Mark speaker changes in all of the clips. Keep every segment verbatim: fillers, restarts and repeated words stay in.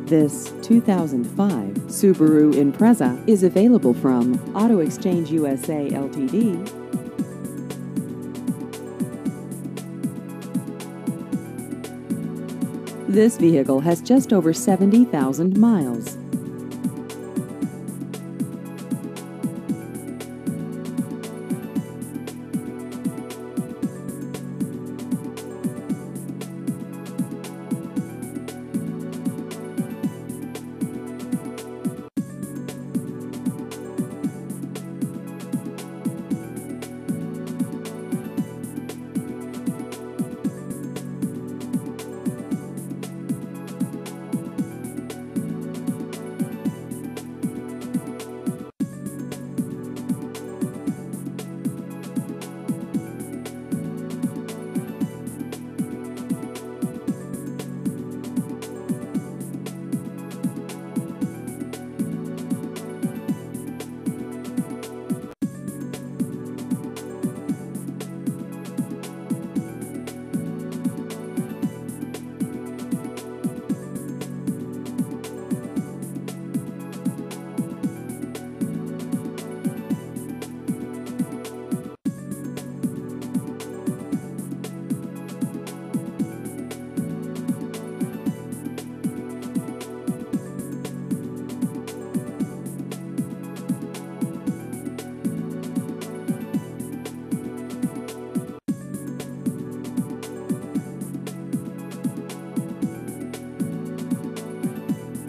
Speaker 1: This two thousand five Subaru Impreza is available from Auto Exchange U S A L T D. This vehicle has just over seventy thousand miles.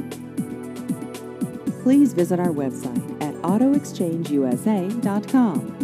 Speaker 1: Please visit our website at auto exchange U S A dot com.